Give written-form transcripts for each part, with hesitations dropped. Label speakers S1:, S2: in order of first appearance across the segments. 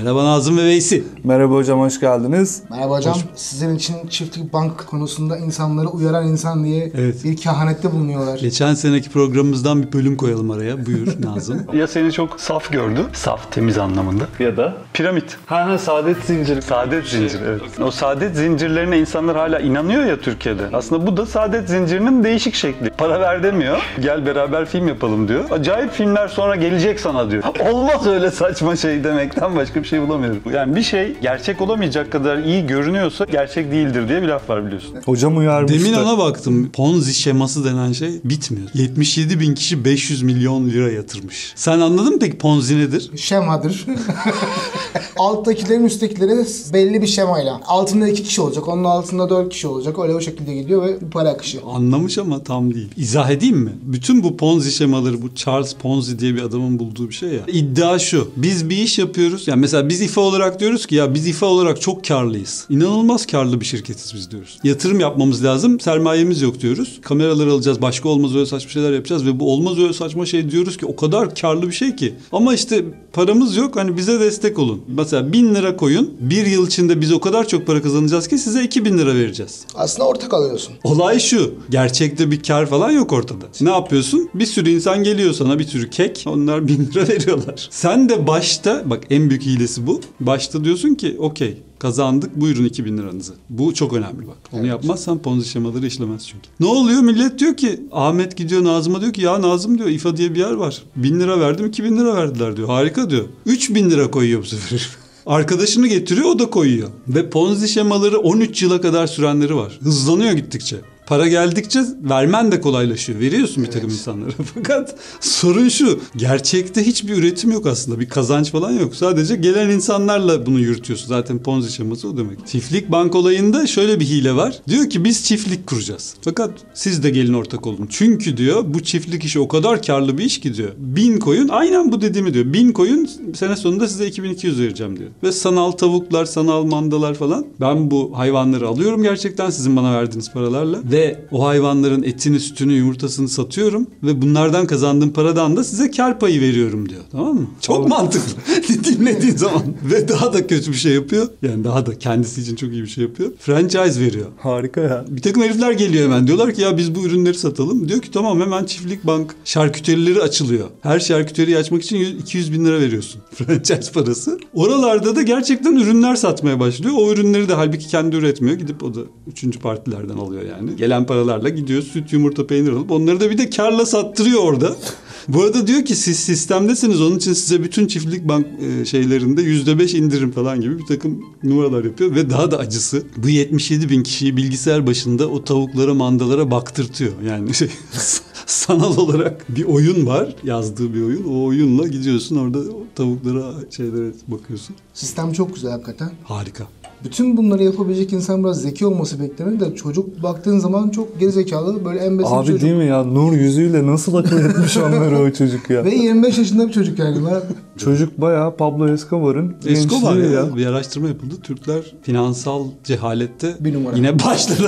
S1: Merhaba Nazım ve Veysi.
S2: Merhaba hocam, hoş geldiniz.
S3: Merhaba hocam. Sizin için çiftlik bank konusunda insanları uyaran insan diye bir kehanette bulunuyorlar.
S1: Geçen seneki programımızdan bir bölüm koyalım araya. Buyur Nazım.
S4: Ya seni çok saf gördü. Saf, temiz anlamında. Ya da piramit.
S2: Saadet zinciri.
S4: Saadet zinciri, evet. O saadet zincirlerine insanlar hala inanıyor ya Türkiye'de. Aslında bu da saadet zincirinin değişik şekli. Para ver demiyor. Gel beraber film yapalım diyor. Acayip filmler sonra gelecek sana diyor. Olmaz öyle saçma şey demekten başka bir şey bulamıyorum. Yani bir şey gerçek olamayacak kadar iyi görünüyorsa gerçek değildir diye bir laf var biliyorsun.
S2: Hocam uyarmıştı.
S1: Demin ona baktım. Ponzi şeması denen şey bitmiyor. 77 bin kişi 500 milyon lira yatırmış. Sen anladın mı peki Ponzi nedir?
S3: Şemadır. Alttakilerin üsttekileri belli bir şemayla. Altında 2 kişi olacak, onun altında 4 kişi olacak. Öyle o şekilde gidiyor ve bu para akışı.
S1: Anlamış ama tam değil. İzah edeyim mi? Bütün bu Ponzi şemaları, bu Charles Ponzi diye bir adamın bulduğu bir şey ya. İddia şu. Biz bir iş yapıyoruz. Yani mesela biz İFA olarak diyoruz ki ya biz İFA olarak çok karlıyız. İnanılmaz karlı bir şirketiz biz diyoruz. Yatırım yapmamız lazım. Sermayemiz yok diyoruz. Kameraları alacağız. Başka olmaz öyle saçma şeyler yapacağız ve bu olmaz öyle saçma şey diyoruz ki o kadar karlı bir şey ki. Ama işte paramız yok. Hani bize destek olun. Mesela 1000 lira koyun. Bir yıl içinde biz o kadar çok para kazanacağız ki size 2000 lira vereceğiz.
S3: Aslında ortak alıyorsun.
S1: Olay şu. Gerçekte bir kar falan yok ortada. Ne yapıyorsun? Bir sürü insan geliyor sana, bir sürü kek. Onlar 1000 lira veriyorlar. Sen de başta, bak en büyük hilesi bu. Başta diyorsun ki okey kazandık, buyurun 2000 liranızı. Bu çok önemli bak. Onu yapmazsan Ponzi şemaları işlemez çünkü. Ne oluyor? Millet diyor ki, Ahmet gidiyor Nazım'a diyor ki ya Nazım diyor İFA diye bir yer var. 1000 lira verdim 2000 lira verdiler diyor. Harika diyor. 3000 lira koyuyor bu sefer. Arkadaşını getiriyor, o da koyuyor. Ve Ponzi şemaları 13 yıla kadar sürenleri var. Hızlanıyor gittikçe. Para geldikçe vermen de kolaylaşıyor. Veriyorsun bir takım insanlara. Fakat sorun şu. Gerçekte hiçbir üretim yok aslında. Bir kazanç falan yok. Sadece gelen insanlarla bunu yürütüyorsun. Zaten Ponzi şeması o demek. Çiftlik bank olayında şöyle bir hile var. Diyor ki biz çiftlik kuracağız. Fakat siz de gelin ortak olun. Çünkü diyor bu çiftlik işi o kadar karlı bir iş ki diyor. 1000 koyun, aynen bu dediğimi diyor. 1000 koyun, sene sonunda size 2200 vereceğim diyor. Ve sanal tavuklar, sanal mandalar falan. Ben bu hayvanları alıyorum gerçekten sizin bana verdiğiniz paralarla. Ve o hayvanların etini, sütünü, yumurtasını satıyorum ve bunlardan kazandığım paradan da size kar payı veriyorum diyor. Tamam mı? Çok mantıklı. Dinlediğin zaman. Ve daha da kötü bir şey yapıyor. Yani daha da kendisi için çok iyi bir şey yapıyor. Franchise veriyor.
S2: Harika ya.
S1: Bir takım herifler geliyor hemen. Diyorlar ki ya biz bu ürünleri satalım. Diyor ki tamam, hemen çiftlik bank şarküterileri açılıyor. Her şarküteriyi açmak için 200 bin lira veriyorsun. Franchise parası. Oralarda da gerçekten ürünler satmaya başlıyor. O ürünleri de halbuki kendi üretmiyor. Gidip o da 3. partilerden alıyor yani. Gelen paralarla gidiyor süt, yumurta, peynir alıp onları da bir de karla sattırıyor orada. Bu arada diyor ki siz sistemdesiniz, onun için size bütün çiftlik bank şeylerinde %5 indirim falan gibi bir takım numaralar yapıyor. Ve daha da acısı, bu 77 bin kişiyi bilgisayar başında o tavuklara, mandalara baktırtıyor. Yani sanal olarak bir oyun var, yazdığı bir oyun. O oyunla gidiyorsun orada tavuklara, şeylere bakıyorsun.
S3: Sistem çok güzel hakikaten.
S1: Harika.
S3: Bütün bunları yapabilecek insan biraz zeki olması beklenir de çocuk baktığın zaman çok gerizekalı, böyle en basit bir
S2: Abi
S3: çocuk.
S2: değil mi ya? Nur yüzüyle nasıl akıl etmiş onları o çocuk ya.
S3: Ve 25 yaşında bir çocuk yani.
S2: Çocuk bayağı Pablo Escobar'ın
S1: Escobar
S2: gençliği
S1: ya. Bir araştırma yapıldı. Türkler finansal cehalette
S3: bir numara.
S1: Yine başladı.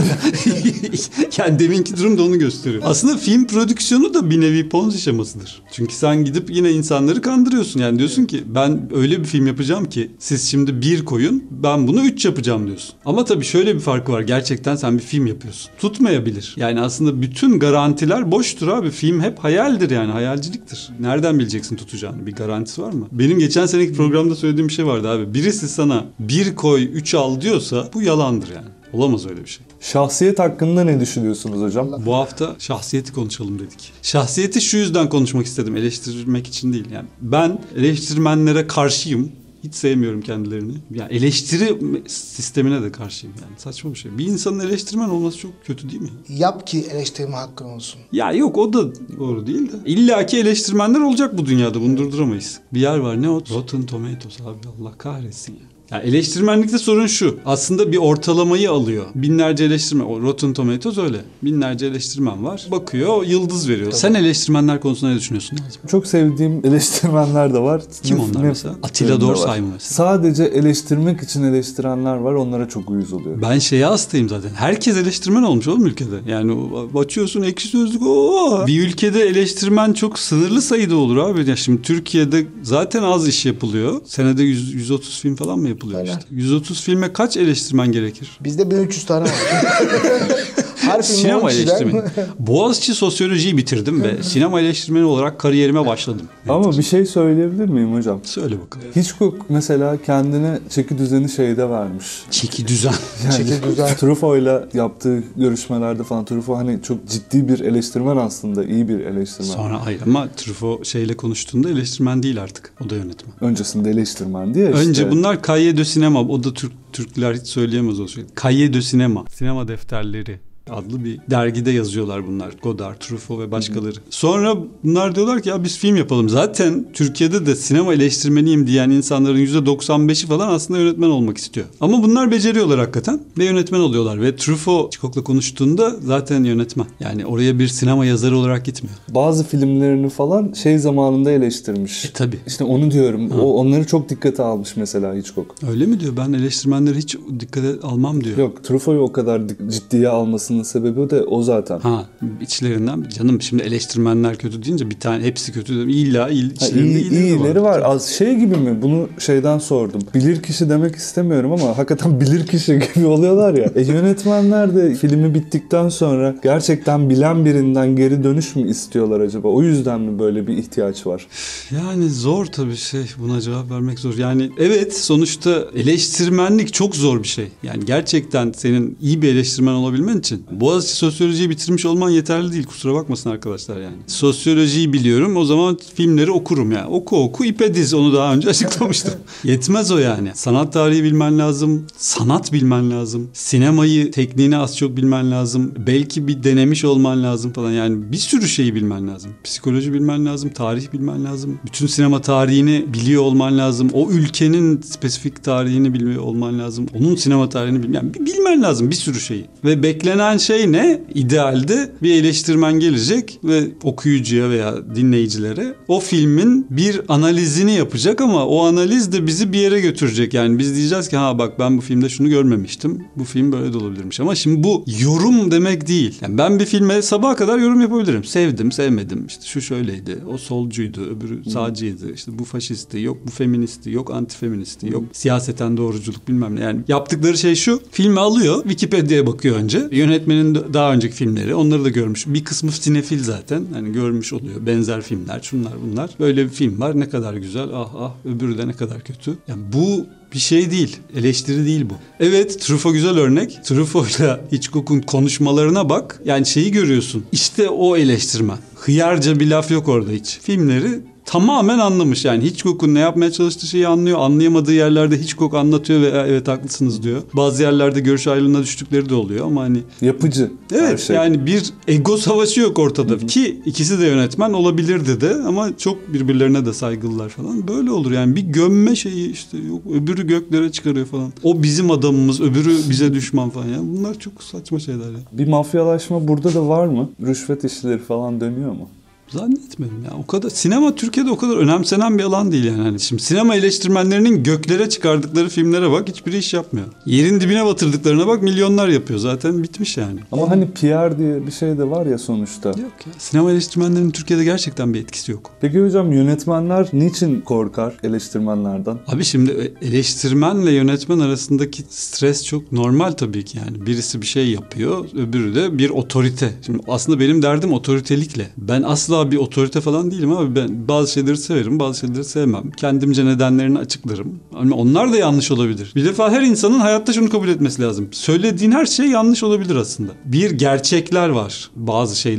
S1: Yani deminki durum da onu gösteriyor. Aslında film prodüksiyonu da bir nevi Ponzi şemasıdır. Çünkü sen gidip yine insanları kandırıyorsun. Yani diyorsun ki ben öyle bir film yapacağım ki siz şimdi 1 koyun, ben bunu 3 yapacağım diyorsun. Ama tabii şöyle bir farkı var. Gerçekten sen bir film yapıyorsun. Tutmayabilir. Yani aslında bütün garantiler boştur abi. Film hep hayaldir yani. Hayalciliktir. Nereden bileceksin tutacağını? Bir garantisi var mı? Benim geçen seneki programda söylediğim bir şey vardı abi. Birisi sana 1 koy 3 al diyorsa bu yalandır yani. Olamaz öyle bir şey.
S2: Şahsiyet hakkında ne düşünüyorsunuz hocam?
S1: Bu hafta şahsiyeti konuşalım dedik. Şahsiyeti şu yüzden konuşmak istedim. Eleştirmek için değil yani. Ben eleştirmenlere karşıyım. Hiç sevmiyorum kendilerini. Yani eleştiri sistemine de karşıyım yani. Saçma bir şey. Bir insanın eleştirmen olması çok kötü değil mi?
S3: Yap ki eleştirme hakkın olsun.
S1: Ya yok, o da doğru değil de. İlla ki eleştirmenler olacak bu dünyada. Bunu durduramayız. Bir yer var, ne o? Rotten Tomatoes abi, Allah kahretsin ya. Yani eleştirmenlikte sorun şu. Aslında bir ortalamayı alıyor. Binlerce eleştirmen. O Rotten Tomatoes öyle. Binlerce eleştirmen var. Bakıyor, yıldız veriyor. Sen eleştirmenler konusunda ne düşünüyorsun Nazım?
S2: Çok sevdiğim eleştirmenler de var.
S1: Kim onlar mesela? Atilla Dorsay mı mesela?
S2: Sadece eleştirmek için eleştirenler var. Onlara çok uyuz oluyor.
S1: Ben şeye hastayım zaten. Herkes eleştirmen olmuş oğlum ülkede. Yani açıyorsun Ekşi Sözlük. Bir ülkede eleştirmen çok sınırlı sayıda olur abi. Ya şimdi Türkiye'de zaten az iş yapılıyor. Senede 130 film falan mı yapılıyor
S3: Aynen.
S1: işte? 130 filme kaç eleştirmen gerekir?
S3: Bizde 1300 tane var. Her filmde
S1: Sinema
S3: 10 kişiden.
S1: eleştirmeni. Boğaziçi sosyolojiyi bitirdim ve sinema eleştirmeni olarak kariyerime başladım.
S2: Ama bir şey söyleyebilir miyim hocam?
S1: Söyle bakalım.
S2: Hitchcock mesela kendine çeki düzeni şeyde vermiş.
S1: Çeki düzen.
S3: Çeki düzen.
S2: Truffaut'la yaptığı görüşmelerde falan Truffaut hani çok ciddi bir eleştirmen aslında, iyi bir eleştirmen.
S1: Sonra hayır ama Truffaut şeyle konuştuğunda eleştirmen değil artık. O da yönetmen.
S2: Öncesinde eleştirmen diye işte.
S1: Önce bunlar Cahiers de Cinema. O da Türkler hiç söyleyemez o şey. Cahiers de Cinema. Sinema defterleri adlı bir dergide yazıyorlar bunlar. Godard, Truffaut ve başkaları. Sonra bunlar diyorlar ki ya biz film yapalım. Zaten Türkiye'de de sinema eleştirmeniyim diyen insanların %95'i falan aslında yönetmen olmak istiyor. Ama bunlar beceriyorlar hakikaten ve yönetmen oluyorlar. Ve Truffaut Hitchcock'la konuştuğunda zaten yönetmen. Yani oraya bir sinema yazarı olarak gitmiyor.
S2: Bazı filmlerini falan şey zamanında eleştirmiş.
S1: Tabii.
S2: İşte onu diyorum. Onları çok dikkate almış mesela Hitchcock.
S1: Öyle mi diyor? Ben eleştirmenleri hiç dikkate almam diyor.
S2: Yok, Truffaut'u o kadar ciddiye almasının sebebi de o zaten.
S1: Ha, içlerinden canım şimdi eleştirmenler kötü deyince bir tane hepsi kötü değil. İlla içlerinde
S2: iyileri var. Az şey gibi mi? Bunu şeyden sordum. Bilir kişi demek istemiyorum ama hakikaten bilir kişi gibi oluyorlar ya. Yönetmenler de filmi bittikten sonra gerçekten bilen birinden geri dönüş mü istiyorlar acaba? O yüzden mi böyle bir ihtiyaç var?
S1: Yani zor tabii buna cevap vermek zor. Yani evet sonuçta eleştirmenlik çok zor bir şey. Yani gerçekten senin iyi bir eleştirmen olabilmen için Boğaziçi sosyolojiyi bitirmiş olman yeterli değil. Kusura bakmasın arkadaşlar yani. Sosyolojiyi biliyorum o zaman filmleri okurum yani. Oku ipe diz onu daha önce açıklamıştım. Yetmez o yani. Sanat tarihi bilmen lazım. Sanat bilmen lazım. Sinemayı tekniğini az çok bilmen lazım. Belki bir denemiş olman lazım falan. Yani bir sürü şeyi bilmen lazım. Psikoloji bilmen lazım. Tarih bilmen lazım. Bütün sinema tarihini biliyor olman lazım. O ülkenin spesifik tarihini biliyor olman lazım. Onun sinema tarihini bilmen lazım bir sürü şeyi. Ve beklenen şey ne? İdealde bir eleştirmen gelecek ve okuyucuya veya dinleyicilere o filmin bir analizini yapacak ama o analiz de bizi bir yere götürecek. Yani biz diyeceğiz ki ha bak ben bu filmde şunu görmemiştim. Bu film böyle de olabilirmiş. Ama şimdi bu yorum demek değil. Yani ben bir filme sabaha kadar yorum yapabilirim. Sevdim, sevmedim. İşte şu şöyleydi. O solcuydu, öbürü sağcıydı. İşte bu faşisti, yok bu feministi, yok antifeministi, yok siyaseten doğruculuk bilmem ne. Yani yaptıkları şey şu. Filmi alıyor, Wikipedia'ya bakıyor önce. Yönetmenin daha önceki filmleri onları da görmüş. Bir kısmı sinefil zaten. Hani görmüş oluyor. Benzer filmler, şunlar bunlar. Böyle bir film var. Ne kadar güzel. Ah öbürü de ne kadar kötü. Yani bu bir şey değil. Eleştiri değil bu. Evet Truffaut güzel örnek. Truffaut'la Hitchcock'un konuşmalarına bak. Yani şeyi görüyorsun. İşte o eleştirmen. Hıyarca bir laf yok orada hiç. Filmleri tamamen anlamış yani. Hitchcock'un ne yapmaya çalıştığı şeyi anlıyor. Anlayamadığı yerlerde Hitchcock anlatıyor ve evet haklısınız diyor. Bazı yerlerde görüş ayrılığına düştükleri de oluyor ama hani...
S2: Yapıcı.
S1: Evet
S2: şey.
S1: Yani bir ego savaşı yok ortada. Ki ikisi de yönetmen olabilirdi de ama çok birbirlerine de saygılılar falan. Böyle olur yani bir gömme şeyi işte yok öbürü göklere çıkarıyor falan. O bizim adamımız öbürü bize düşman falan yani. Bunlar çok saçma şeyler ya.
S2: Bir mafyalaşma burada da var mı? Rüşvet işleri falan dönüyor mu?
S1: Zannetmiyorum ya. O kadar sinema Türkiye'de o kadar önemsenen bir alan değil yani. Hani şimdi sinema eleştirmenlerinin göklere çıkardıkları filmlere bak hiçbiri iş yapmıyor. Yerin dibine batırdıklarına bak milyonlar yapıyor. Zaten bitmiş yani.
S2: Ama hani PR diye bir şey de var ya sonuçta.
S1: Yok ya. Sinema eleştirmenlerinin Türkiye'de gerçekten bir etkisi yok.
S2: Peki hocam yönetmenler niçin korkar eleştirmenlerden?
S1: Abi şimdi eleştirmenle yönetmen arasındaki stres çok normal tabii ki yani. Birisi bir şey yapıyor, öbürü de bir otorite. Şimdi aslında benim derdim otoritelikle. Ben asla bir otorite falan değilim abi. Ben bazı şeyleri severim, bazı şeyleri sevmem. Kendimce nedenlerini açıklarım. Ama onlar da yanlış olabilir. Bir defa her insanın hayatta şunu kabul etmesi lazım. Söylediğin her şey yanlış olabilir aslında. Bir gerçekler var. Bazı şeyler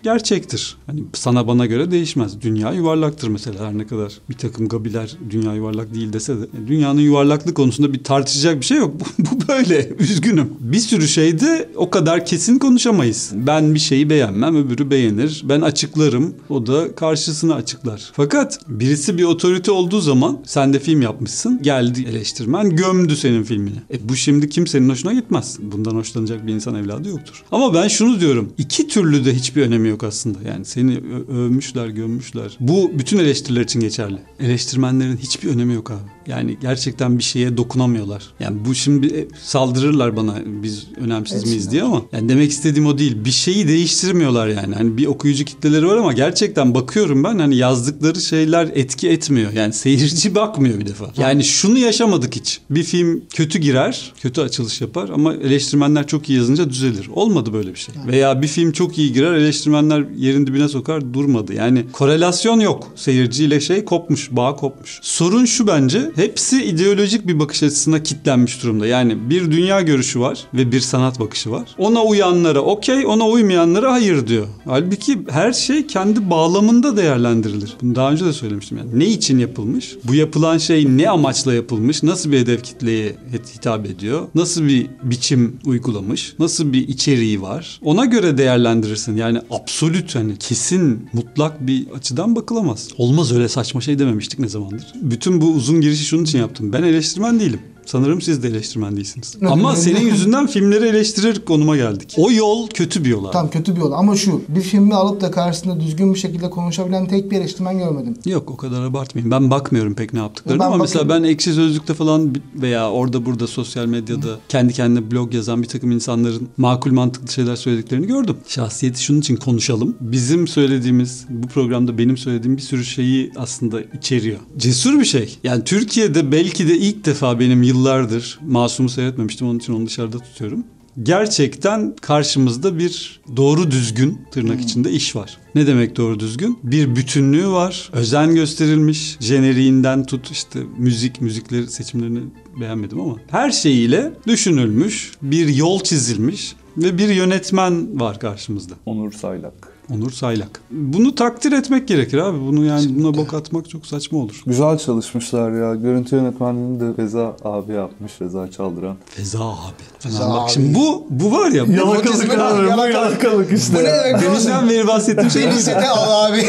S1: gerçektir. Hani sana bana göre değişmez. Dünya yuvarlaktır mesela, her ne kadar bir takım gabiler dünya yuvarlak değil dese de. Dünyanın yuvarlaklığı konusunda bir tartışacak bir şey yok. Bu böyle. Üzgünüm. Bir sürü şeyde o kadar kesin konuşamayız. Ben bir şeyi beğenmem, öbürü beğenir. Ben açıklarım, o da karşısını açıklar. Fakat birisi bir otorite olduğu zaman, sen de film yapmışsın, geldi eleştirmen gömdü senin filmini. Bu şimdi kimsenin hoşuna gitmez. Bundan hoşlanacak bir insan evladı yoktur. Ama ben şunu diyorum. İki türlü de hiçbir önemi yok aslında. Yani seni övmüşler, gömmüşler. Bu bütün eleştiriler için geçerli. Eleştirmenlerin hiçbir önemi yok abi. Yani gerçekten bir şeye dokunamıyorlar. Yani bu şimdi saldırırlar bana, biz önemsiz miyiz diye, ama yani demek istediğim o değil. Bir şeyi değiştirmiyorlar yani. Hani bir okuyucu kitleleri var ama gerçekten bakıyorum ben, hani yazdıkları şeyler etki etmiyor. Yani seyirci bakmıyor bir defa. Yani şunu yaşamadık hiç. Bir film kötü girer, kötü açılış yapar ama eleştirmenler çok iyi yazınca düzelir. Olmadı böyle bir şey. Veya bir film çok iyi girer, eleştirmenler yerin dibine sokar, durmadı. Yani korelasyon yok. Seyirciyle şey kopmuş, bağ kopmuş. Sorun şu bence, hepsi ideolojik bir bakış açısına kitlenmiş durumda. Yani bir dünya görüşü var ve bir sanat bakışı var. Ona uyanlara okey, ona uymayanlara hayır diyor. Halbuki her şey kendi bağlamında değerlendirilir. Bunu daha önce de söylemiştim yani. Ne için yapılmış? Bu yapılan şey ne amaçla yapılmış? Nasıl bir hedef kitleye hitap ediyor? Nasıl bir biçim uygulamış? Nasıl bir içeriği var? Ona göre değerlendirirsin. Yani absolut, hani kesin, mutlak bir açıdan bakılamaz. Olmaz öyle saçma şey dememiştik ne zamandır. Bütün bu uzun girişi şunun için yaptım. Ben eleştirmen değilim. Sanırım siz de eleştirmen değilsiniz. Ama senin yüzünden filmleri eleştirir konuma geldik. O yol kötü bir yol abi.
S3: Tam kötü bir yol ama şu, bir filmi alıp da karşısında düzgün bir şekilde konuşabilen tek bir eleştirmen görmedim.
S1: Yok, o kadar abartmayayım. Ben bakmıyorum pek ne yaptıklarını ama mesela ben Ekşi Sözlük'te falan veya orada burada sosyal medyada kendi kendine blog yazan bir takım insanların makul mantıklı şeyler söylediklerini gördüm. Şahsiyeti şunun için konuşalım. Bizim söylediğimiz, bu programda benim söylediğim bir sürü şeyi aslında içeriyor. Cesur bir şey. Yani Türkiye'de belki de ilk defa benim yıllardır Masum'u seyretmemiştim. Onun için onu dışarıda tutuyorum. Gerçekten karşımızda bir doğru düzgün tırnak içinde iş var. Ne demek doğru düzgün? Bir bütünlüğü var. Özen gösterilmiş. Jeneriğinden tut işte müzikleri seçimlerini beğenmedim ama her şeyiyle düşünülmüş. Bir yol çizilmiş ve bir yönetmen var karşımızda.
S2: Onur Saylak.
S1: Onur Saylak. Bunu takdir etmek gerekir abi. Bunu yani buna bok atmak çok saçma olur.
S2: Güzel çalışmışlar ya. Görüntü yönetmenliğini de Feza abi yapmış. Feza Çaldıran.
S1: Feza abi.
S3: Feza
S1: Bak
S3: abi.
S1: şimdi bu var ya.
S2: Yalakalık abi. Bu yalakalık işte.
S3: Bu ne demek?
S1: Deminden beri bahsettiğim şey.
S3: Denizde al abi.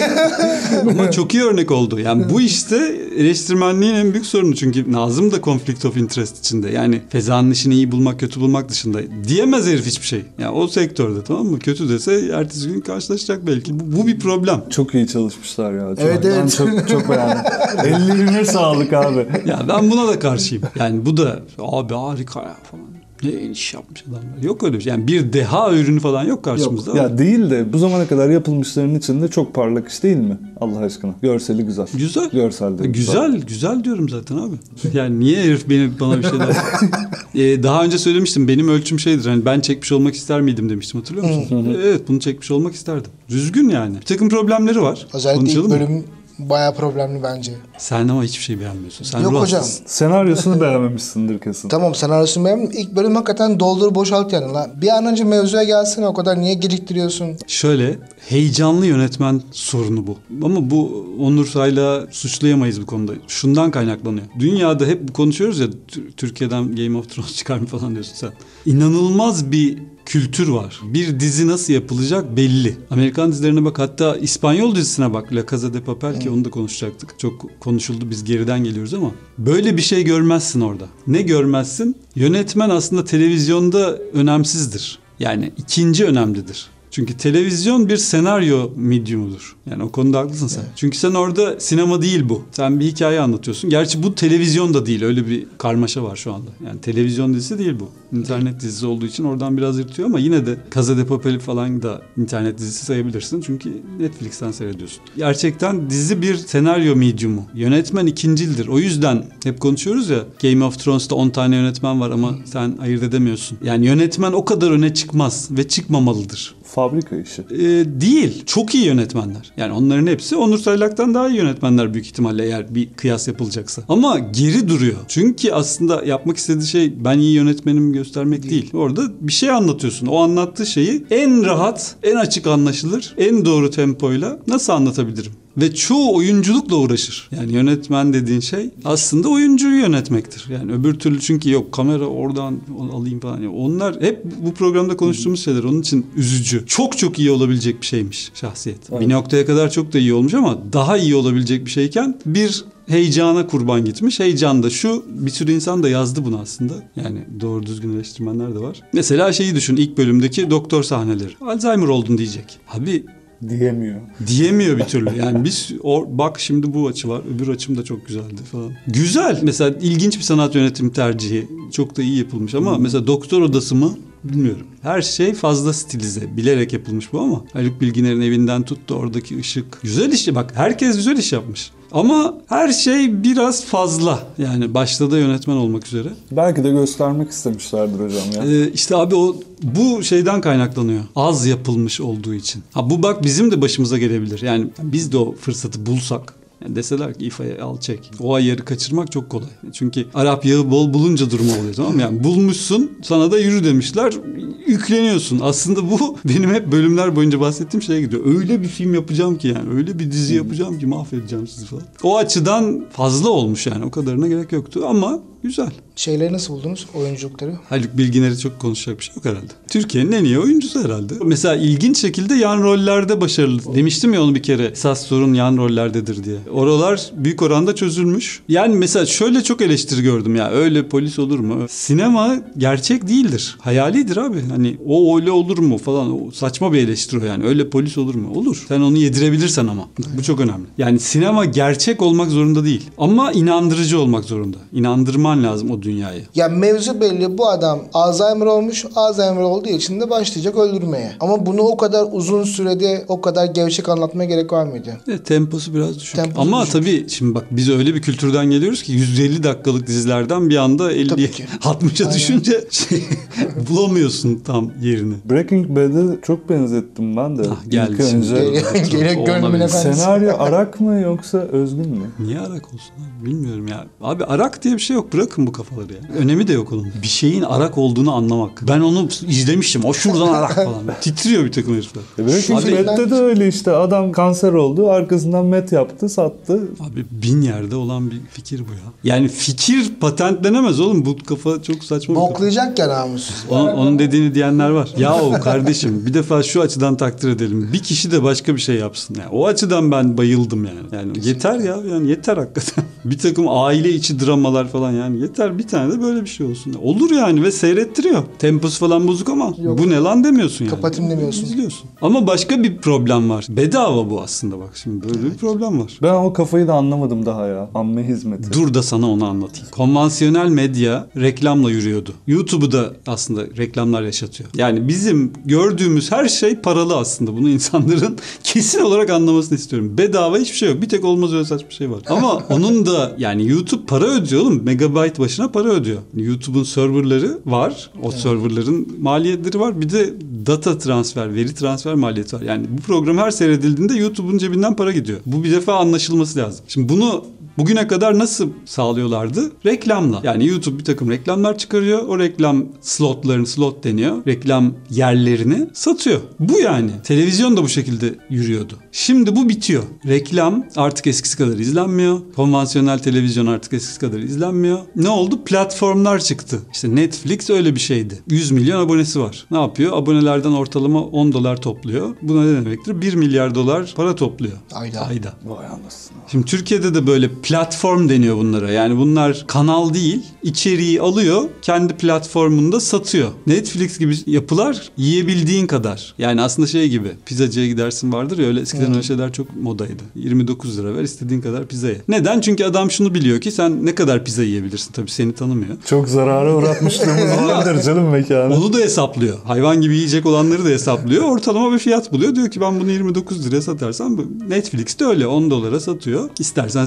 S1: Ama çok iyi örnek oldu. Yani bu işte eleştirmenliğin en büyük sorunu. Çünkü Nazım da conflict of interest içinde. Yani Feza'nın işini iyi bulmak, kötü bulmak dışında. Diyemez herif hiçbir şey. Yani o sektörde, tamam mı? Kötü dese ertesi gün karşılaşacak belki. Bu bir problem.
S2: Çok iyi çalışmışlar ya. Çok,
S3: Evet, evet.
S2: Ben çok beğendim. Ellerine sağlık abi.
S1: Ya ben buna da karşıyım. Yani bu da abi harika ya falan. Ne iş yapmış adamlar. Yok öyle bir şey. Yani bir deha ürünü falan yok karşımızda.
S2: Yok. Ya değil de bu zamana kadar yapılmışların içinde çok parlak iş değil mi? Allah aşkına. Görseli güzel.
S1: Güzel.
S2: Görsel de
S1: Güzel diyorum zaten abi. Yani niye herif bana bir şeyler... daha önce söylemiştim. Benim ölçüm şeydir. Hani ben çekmiş olmak ister miydim demiştim. Hatırlıyor musun? Evet, bunu çekmiş olmak isterdim. Düzgün yani. Bir takım problemleri var.
S3: Özellikle
S1: Konuşalım
S3: ilk
S1: mı?
S3: bölüm bayağı problemli bence.
S1: Sen ama hiçbir şey beğenmiyorsun. Sen
S3: Yok
S1: ruh
S3: hocam.
S1: hastasın.
S2: Senaryosunu beğenmemişsindir kesin.
S3: Tamam, senaryosunu beğendim. İlk bölüm hakikaten doldur boşalt yani. Lan bir an önce mevzuya gelsene, o kadar niye geciktiriyorsun?
S1: Şöyle, heyecanlı yönetmen sorunu bu. Ama bu Onur Sayla suçlayamayız bu konuda. Şundan kaynaklanıyor. Dünyada hep konuşuyoruz ya, Türkiye'den Game of Thrones çıkar mı falan diyorsun sen. İnanılmaz bir kültür var. Bir dizi nasıl yapılacak belli. Amerikan dizilerine bak, hatta İspanyol dizisine bak. La Casa de Papel, ki onu da konuşacaktık. Çok konuşuldu, biz geriden geliyoruz ama böyle bir şey görmezsin orada. Ne görmezsin? Yönetmen aslında televizyonda önemsizdir. Yani ikinci önemlidir. Çünkü televizyon bir senaryo medyumudur. Yani o konuda haklısın sen. Evet. Çünkü sen orada, sinema değil bu. Sen bir hikaye anlatıyorsun. Gerçi bu televizyon da değil. Öyle bir karmaşa var şu anda. Yani televizyon dizisi değil bu. İnternet dizisi olduğu için oradan biraz yırtıyor ama yine de Casa de Papel falan da internet dizisi sayabilirsin. Çünkü Netflix'ten seyrediyorsun. Gerçekten dizi bir senaryo medyumu. Yönetmen ikincildir. O yüzden hep konuşuyoruz ya, Game of Thrones'ta 10 tane yönetmen var ama sen ayırt edemiyorsun. Yani yönetmen o kadar öne çıkmaz ve çıkmamalıdır.
S2: fabrika işi.
S1: Değil. Çok iyi yönetmenler. Yani onların hepsi Onur Saylak'tan daha iyi yönetmenler büyük ihtimalle eğer bir kıyas yapılacaksa. Ama geri duruyor. Çünkü aslında yapmak istediği şey ben iyi yönetmenim göstermek değil. Orada bir şey anlatıyorsun. O anlattığı şeyi en rahat, en açık anlaşılır, en doğru tempoyla nasıl anlatabilirim? Ve çoğu oyunculukla uğraşır. Yani yönetmen dediğin şey aslında oyuncuyu yönetmektir. Yani öbür türlü çünkü yok kamera oradan alayım falan. Yani onlar hep bu programda konuştuğumuz şeyler. Onun için üzücü. Çok çok iyi olabilecek bir şeymiş şahsiyet.
S2: Evet.
S1: Bir noktaya kadar çok da iyi olmuş ama daha iyi olabilecek bir şeyken bir heyecana kurban gitmiş. Heyecan da şu, bir sürü insan da yazdı bunu aslında. Yani doğru düzgün eleştirmenler de var. Mesela şeyi düşün, ilk bölümdeki doktor sahneleri. Alzheimer oldun diyecek. Abi diyemiyor bir türlü. Yani biz bak şimdi bu açı var. Öbür açım da çok güzeldi falan. Güzel. Mesela ilginç bir sanat yönetimi tercihi. Çok da iyi yapılmış ama mesela Doktor Odası mı? Bilmiyorum. Her şey fazla stilize. Bilerek yapılmış bu ama. Haluk Bilginer'in evinden tuttu oradaki ışık. Güzel iş. Bak herkes güzel iş yapmış. Ama her şey biraz fazla. Yani başta da yönetmen olmak üzere.
S2: Belki de göstermek istemişlerdir hocam ya.
S1: İşte abi bu şeyden kaynaklanıyor. Az yapılmış olduğu için. Ha bu bak bizim de başımıza gelebilir. Yani biz de o fırsatı bulsak. Yani deseler ki İFA'ya al çek. O ayarı kaçırmak çok kolay. Çünkü Arap yağı bol bulunca durumu oluyor, tamam mı? Yani bulmuşsun, sana da yürü demişler, yükleniyorsun. Aslında bu benim hep bölümler boyunca bahsettiğim şeye gidiyor. Öyle bir film yapacağım ki yani, öyle bir dizi yapacağım ki mahvedeceğim sizi falan. O açıdan fazla olmuş yani, o kadarına gerek yoktu ama güzel.
S3: Şeyleri nasıl buldunuz, oyunculukları?
S1: Haluk Bilginer'i çok konuşacak bir şey yok herhalde. Türkiye'nin en iyi oyuncusu herhalde. Mesela ilginç şekilde yan rollerde başarılı. Demiştim ya onu bir kere. Esas sorun yan rollerdedir diye. Oralar büyük oranda çözülmüş. Yani mesela şöyle çok eleştiri gördüm ya. Öyle polis olur mu? Sinema gerçek değildir. Hayalidir abi. Hani o öyle olur mu falan. O saçma bir eleştiri o yani. Öyle polis olur mu? Olur. Sen onu yedirebilirsen ama. Bu çok önemli. Yani sinema gerçek olmak zorunda değil. Ama inandırıcı olmak zorunda. İnandırman lazım o dünyayı.
S3: Ya mevzu belli, bu adam Alzheimer olmuş, Alzheimer olduğu için de başlayacak öldürmeye. Ama bunu o kadar uzun sürede o kadar gevşek anlatmaya gerek var mıydı?
S1: Temposu biraz düşük.
S3: Temposu
S1: ama
S3: düşük.
S1: Tabii şimdi bak biz öyle bir kültürden geliyoruz ki 150 dakikalık dizilerden bir anda 50'ye 60'a düşünce bulamıyorsun tam yerini.
S2: Breaking Bad'e çok benzettim ben de.
S1: Geldi
S2: İlk
S1: şimdi.
S2: önce.
S3: Gerek gönlümün efendisi.
S2: Senaryo arak mı yoksa özgün mü?
S1: Niye arak olsun abi? Bilmiyorum ya. Abi arak diye bir şey yok. Bırakın bu kafaları ya. Önemi de yok onun. Bir şeyin arak olduğunu anlamak. Ben onu izlemiştim. O şuradan arak falan. Titriyor bir takım herifler.
S2: Breaking
S3: Abi-
S2: Bad'de de öyle işte. Adam kanser oldu. Arkasından met yaptı, sattı.
S1: Abi 1000 yerde olan bir fikir bu ya. Yani fikir patentlenemez oğlum. Bu kafa çok saçma bir kafa.
S3: Boklayacak ya namussuz.
S1: Onun dediğini diyenler var. Yahu kardeşim bir defa şu açıdan takdir edelim. Bir kişi de başka bir şey yapsın. Yani o açıdan ben bayıldım yani. Yani yeter ya. Yani yeter hakikaten. Bir takım aile içi dramalar falan yani. Yeter bir tane de böyle bir şey olsun. Olur yani ve seyrettiriyor. Temposu falan bozuk ama
S3: Yok.
S1: bu ne lan demiyorsun yani.
S3: Kapatayım demiyorsun.
S1: İzliyorsun. Ama başka bir problem var. Bedava bu aslında bak şimdi. Böyle bir problem var.
S2: Ben o kafayı da anlamadım daha ya. Amme hizmeti.
S1: Dur da sana onu anlatayım. Konvansiyonel medya reklamla yürüyordu. YouTube'u da aslında reklamlar yaşatıyor. Yani bizim gördüğümüz her şey paralı aslında. Bunu insanların kesin olarak anlamasını istiyorum. Bedava hiçbir şey yok. Bir tek olmaz öyle saçma şey var. Ama onun da yani YouTube para ödüyor oğlum. Megabyte başına para ödüyor. YouTube'un serverları var. O serverların maliyetleri var. Bir de data transfer, veri transfer maliyeti var. Yani bu program her seyredildiğinde YouTube'un cebinden para gidiyor. Bu bir defa anlaşılması lazım. Şimdi bunu bugüne kadar nasıl sağlıyorlardı? Reklamla. Yani YouTube bir takım reklamlar çıkarıyor. O reklam slotlarını, slot deniyor. Reklam yerlerini satıyor. Bu yani. Televizyon da bu şekilde yürüyordu. Şimdi bu bitiyor. Reklam artık eskisi kadar izlenmiyor. Konvansiyonel televizyon artık eskisi kadar izlenmiyor. Ne oldu? Platformlar çıktı. İşte Netflix öyle bir şeydi. 100 milyon abonesi var. Ne yapıyor? Abonelerden ortalama $10 topluyor. Buna ne demektir? 1 milyar dolar para topluyor.
S3: Ayda.
S2: Vay anasını.
S1: Şimdi Türkiye'de de böyle platform deniyor bunlara. Yani bunlar kanal değil, içeriği alıyor, kendi platformunda satıyor. Netflix gibi yapılar yiyebildiğin kadar. Yani aslında şey gibi, pizzacıya gidersin vardır ya, öyle eskiden öyle şeyler çok modaydı. 29 lira ver, istediğin kadar pizza ye. Neden? Çünkü adam şunu biliyor ki sen ne kadar pizza yiyebilirsin. Tabii seni tanımıyor.
S2: Çok zarara uğratmışlığımız vardır canım mekanı.
S1: Onu da hesaplıyor. Hayvan gibi yiyecek olanları da hesaplıyor. Ortalama bir fiyat buluyor. Diyor ki ben bunu 29 liraya satarsam Netflix de öyle $10 satıyor. İstersen sen gece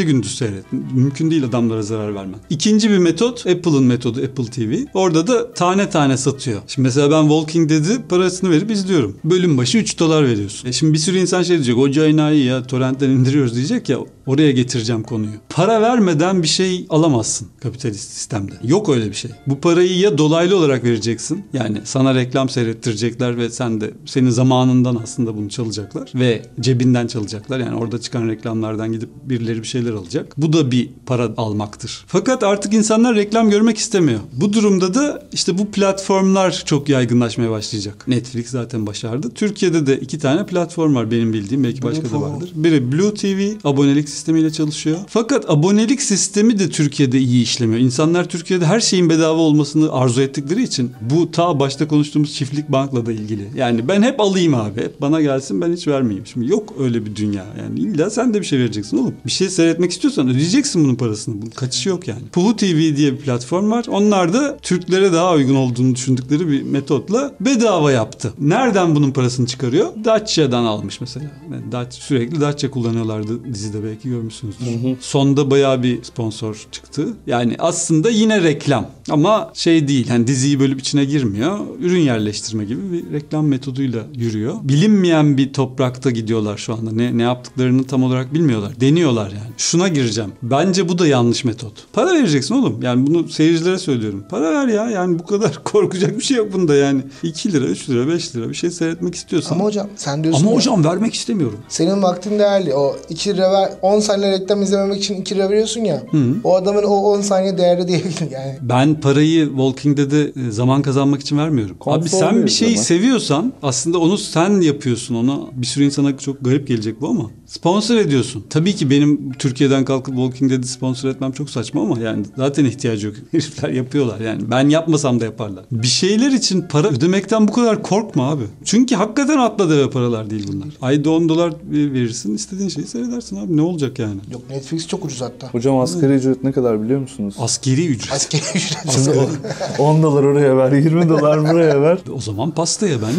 S1: gündüz seyret. Mümkün değil adamlara zarar vermen. İkinci bir metot Apple'ın metodu, Apple TV. Orada da tane tane satıyor. Şimdi mesela ben Walking Dead'i parasını verip izliyorum. Bölüm başı $3 veriyorsun. Şimdi bir sürü insan şey diyecek. O enayi ya torrentten indiriyoruz diyecek ya. Oraya getireceğim konuyu. Para vermeden bir şey alamazsın kapitalist sistemde. Yok öyle bir şey. Bu parayı ya dolaylı olarak vereceksin. Yani sana reklam seyrettirecekler ve sen de senin zamanından aslında bunu çalacaklar. Ve cebinden çalacaklar. Yani orada çıkan reklamlardan gidip birileri bir şeyler alacak. Bu da bir para almaktır. Fakat artık insanlar reklam görmek istemiyor. Bu durumda da işte bu platformlar çok yaygınlaşmaya başlayacak. Netflix zaten başardı. Türkiye'de de 2 tane platform var benim bildiğim. Belki başka da vardır. Biri Blue TV, abonelik sistemiyle çalışıyor. Fakat abonelik sistemi de Türkiye'de iyi işlemiyor. İnsanlar Türkiye'de her şeyin bedava olmasını arzu ettikleri için bu ta başta konuştuğumuz çiftlik bankla da ilgili. Yani ben hep alayım abi. Hep bana gelsin ben hiç vermeyeyim. Şimdi yok öyle bir dünya. Yani illa sen de bir şey vereceksin oğlum. Bir şey seyretmek istiyorsan ödeyeceksin bunun parasını. Bunun kaçışı yok yani. Puhu TV diye bir platform var. Onlar da Türklere daha uygun olduğunu düşündükleri bir metotla bedava yaptı. Nereden bunun parasını çıkarıyor? Dacia'dan almış mesela. Yani sürekli Dacia kullanıyorlardı dizide belki görmüşsünüzdür. Sonda bayağı bir sponsor çıktı. Yani aslında yine reklam ama şey değil. Yani diziyi bölüp içine girmiyor. Ürün yerleştirme gibi bir reklam metoduyla yürüyor. Bilinmeyen bir toprakta gidiyorlar şu anda. Ne yaptıklarını tam olarak bilmiyorlar. Deniyorlar yani. Şuna gireceğim. Bence bu da yanlış metot. Para vereceksin oğlum. Yani bunu seyircilere söylüyorum. Para ver ya. Yani bu kadar korkacak bir şey yok bunda yani. 2 lira, 3 lira, 5 lira bir şey seyretmek istiyorsan.
S3: Ama hocam sen diyorsun
S1: ama
S3: ya,
S1: hocam vermek istemiyorum.
S3: senin vaktin değerli. O 2 lira ver, 10 saniye reklam izlememek için 2 lira veriyorsun ya. O adamın o 10 saniye değerli değil yani.
S1: Ben parayı Walking Dead'e zaman kazanmak için vermiyorum.
S2: Konfor
S1: Abi sen bir şeyi
S2: ama.
S1: seviyorsan aslında onu sen yapıyorsun. Ona bir sürü insana çok garip gelecek bu ama sponsor ediyorsun. Tabii ki benim Türkiye'den kalkıp Walking Dead'i sponsor etmem çok saçma ama yani zaten ihtiyacı yok. Herifler yapıyorlar yani. Ben yapmasam da yaparlar. Bir şeyler için para ödemekten bu kadar korkma abi. Çünkü hakikaten atla deve paralar değil bunlar. Ayda $10 verirsin, istediğin şeyi seyredersin abi. Ne olacak yani?
S3: Yok, Netflix çok ucuz hatta.
S2: Hocam asgari ücret ne kadar biliyor musunuz?
S1: Askeri ücret.
S3: Askeri ücret.
S2: Şimdi $10 oraya ver, $20 buraya ver.
S1: O zaman pastaya ben.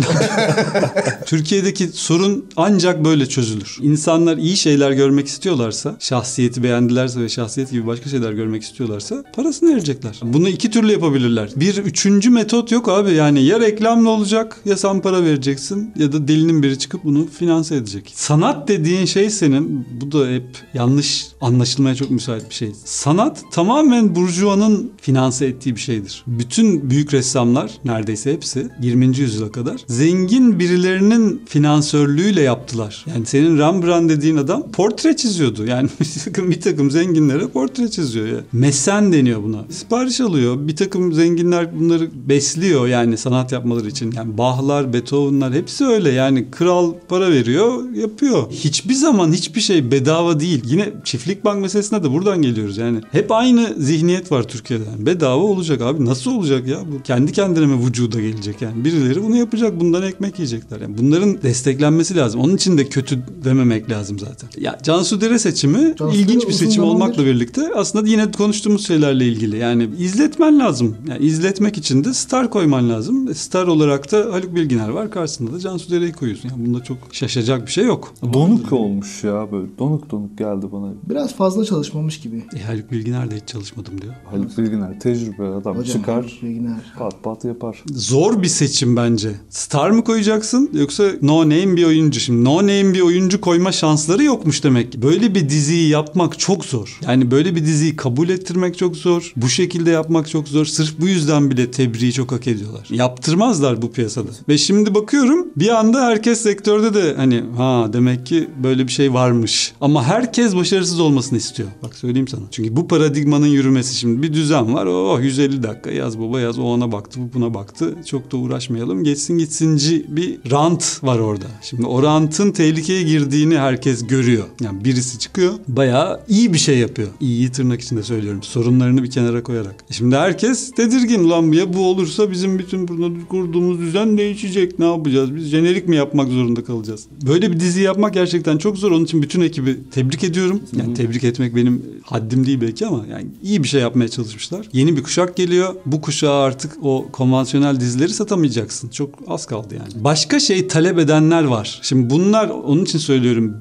S1: Türkiye'deki sorun ancak böyle çözülür. İnsanlar iyi şeyler görmek istiyorlarsa, şahsiyeti beğendilerse ve şahsiyet gibi başka şeyler görmek istiyorlarsa parasını verecekler. Bunu 2 türlü yapabilirler. Bir üçüncü metot yok abi. Yani ya reklamlı olacak ya sen para vereceksin ya da delinin biri çıkıp bunu finanse edecek. Sanat dediğin şey senin, bu da hep yanlış anlaşılmaya çok müsait bir şey. Sanat tamamen burjuvanın finanse ettiği bir şeydir. Bütün büyük ressamlar, neredeyse hepsi 20. yüzyıla kadar zengin birilerinin finansörlüğüyle yaptılar. Yani senin Rembrandt dediğin adam portre çiziyordu. Yani bir takım zenginlere portre çiziyor ya. Mesen deniyor buna. Sipariş alıyor. Bir takım zenginler bunları besliyor yani sanat yapmaları için. Yani Bach'lar, Beethoven'lar hepsi öyle. Yani kral para veriyor, yapıyor. Hiçbir zaman hiçbir şey bedava değil. Yine çiftlik bank meselesine de buradan geliyoruz yani. Hep aynı zihniyet var Türkiye'de. Yani bedava olacak abi. Nasıl olacak ya? Bu kendi kendine mi vücuda gelecek yani? Birileri bunu yapacak. Bundan ekmek yiyecekler. Yani bunların desteklenmesi lazım. Onun için de kötü dememek lazım zaten. Ya Cansu Dere seçimi
S3: Cansu
S1: ilginç
S3: Dere
S1: bir
S3: uzun
S1: seçim
S3: zamandır
S1: olmakla birlikte aslında yine konuştuğumuz şeylerle ilgili. Yani izletmen lazım. Yani izletmek için de star koyman lazım. Star olarak da Haluk Bilginer var. Karşısında da Cansu Dere'yi koyuyorsun. Yani bunda çok şaşacak bir şey yok.
S2: Donuk olmuş ya böyle. Donuk geldi bana.
S3: Biraz fazla çalışmamış gibi.
S1: Haluk Bilginer de hiç çalışmadım diyor.
S2: Haluk Bilginer tecrübe adam
S3: Hocam,
S2: çıkar
S3: Haluk Bilginer.
S2: pat yapar.
S1: Zor bir seçim bence. Star mı koyacaksın yoksa no name bir oyuncu? Şimdi no name bir oyuncu koyma şansları yokmuş demek ki. Böyle bir diziyi yapmak çok zor. Yani böyle bir diziyi kabul ettirmek çok zor. Bu şekilde yapmak çok zor. Sırf bu yüzden bile tebriği çok hak ediyorlar. Yaptırmazlar bu piyasada. Ve şimdi bakıyorum bir anda herkes sektörde de hani demek ki böyle bir şey varmış. Ama herkes başarısız olmasını istiyor. Bak söyleyeyim sana. Çünkü bu paradigmanın yürümesi şimdi bir düzen var. 150 dakika yaz baba yaz. O ona baktı bu buna baktı. Çok da uğraşmayalım. Geçsin gitsinci bir rant var orada. Şimdi o rantın tehlikeye girdiğini herkes görüyor. Yani birisi çıkıyor bayağı iyi bir şey yapıyor. İyi tırnak içinde söylüyorum. Sorunlarını bir kenara koyarak. Şimdi herkes tedirgin. Ulan ya bu olursa bizim bütün burada kurduğumuz düzen değişecek. Ne yapacağız? Biz jenerik mi yapmak zorunda kalacağız? Böyle bir dizi yapmak gerçekten çok zor. Onun için bütün ekibi tebrik ediyorum. Yani tebrik etmek benim haddim değil belki ama yani iyi bir şey yapmaya çalışmışlar. Yeni bir kuşak geliyor. Bu kuşağa artık o konvansiyonel dizileri satamayacaksın. Çok az kaldı yani. Başka şey talep edenler var. Şimdi bunlar onun için söylüyorum.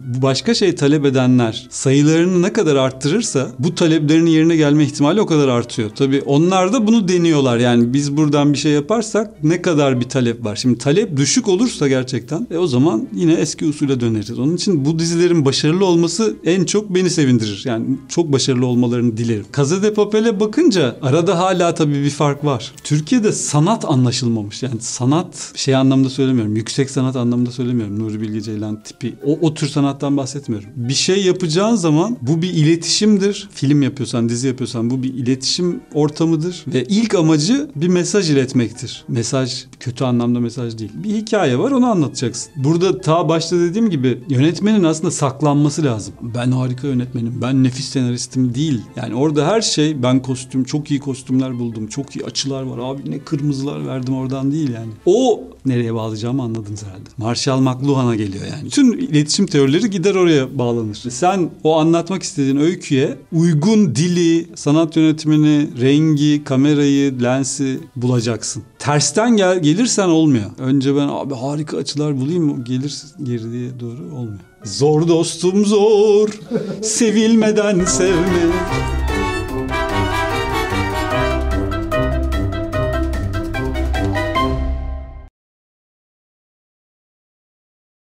S1: başka şey talep edenler sayılarını ne kadar arttırırsa bu taleplerin yerine gelme ihtimali o kadar artıyor. Tabii onlar da bunu deniyorlar. Yani biz buradan bir şey yaparsak ne kadar bir talep var. Şimdi talep düşük olursa gerçekten o zaman yine eski usule döneriz. Onun için bu dizilerin başarılı olması en çok beni sevindirir. Yani çok başarılı olmalarını dilerim. Casa de Papel'e bakınca arada hala tabii bir fark var. Türkiye'de sanat anlaşılmamış. Yani sanat şey anlamda söylemiyorum. Yüksek sanat anlamında söylemiyorum. Nuri Bilge Ceylan tipi. O tür sanattan bahsetmiyorum. Bir şey yapacağın zaman bu bir iletişimdir. Film yapıyorsan, dizi yapıyorsan bu bir iletişim ortamıdır. Ve ilk amacı bir mesaj iletmektir. Mesaj kötü anlamda mesaj değil. Bir hikaye var, onu anlatacaksın. Burada ta başta dediğim gibi yönetmenin aslında saklanması lazım. Ben harika yönetmenim, ben nefis senaristim değil. Yani orada her şey, ben kostüm, çok iyi kostümler buldum, çok iyi açılar var. Abi ne kırmızılar verdim oradan değil yani. O nereye bağlayacağımı anladınız herhalde. Marshall McLuhan'a geliyor yani. Tüm iletişim teorileri gider oraya bağlanır. Sen o anlatmak istediğin öyküye uygun dili, sanat yönetimini, rengi, kamerayı, lensi bulacaksın. Tersten gelirsen olmuyor. Önce ben abi harika açılar bulayım mı? Gelir geriye doğru olmuyor. Zor dostum zor, sevilmeden sevmek.